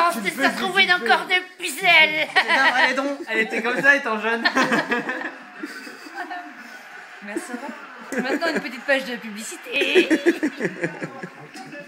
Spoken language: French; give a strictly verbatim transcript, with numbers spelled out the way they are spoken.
Non, c'est ça trouver une encore de pucelle. Elle est donc, elle était comme ça étant jeune. Mais ça va. Maintenant une petite page de publicité.